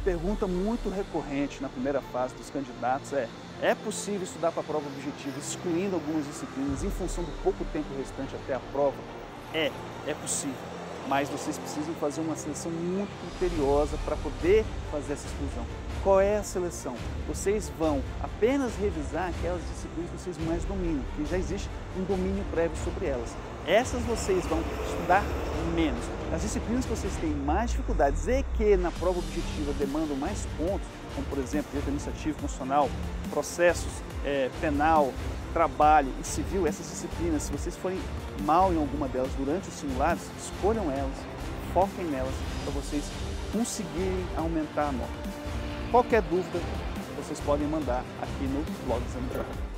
pergunta muito recorrente na primeira fase dos candidatos é possível estudar para a prova objetiva excluindo algumas disciplinas em função do pouco tempo restante até a prova? É possível, mas vocês precisam fazer uma seleção muito criteriosa para poder fazer essa exclusão. Qual é a seleção? Vocês vão apenas revisar aquelas disciplinas que vocês mais dominam, que já existe um domínio prévio sobre elas. Essas vocês vão estudar menos. As disciplinas que vocês têm mais dificuldades e que na prova objetiva demandam mais pontos, como por exemplo, direito administrativo, constitucional, processos, penal, trabalho e civil, essas disciplinas, se vocês forem mal em alguma delas durante os simulados, escolham elas, foquem nelas para vocês conseguirem aumentar a nota. Qualquer dúvida, vocês podem mandar aqui no blog Exame Prova.